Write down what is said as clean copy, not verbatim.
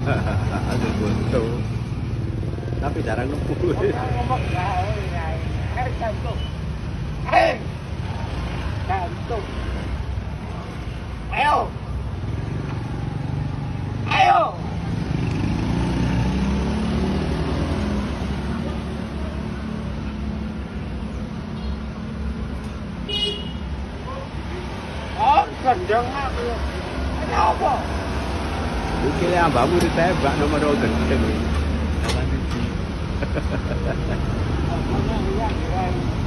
Ada foto. Tapi jarang nemu. Ayo. Ayo. Oh, gendeng aku. Kenapa? Mungkin yang bamu ditembak nomor gendeng. Hahaha.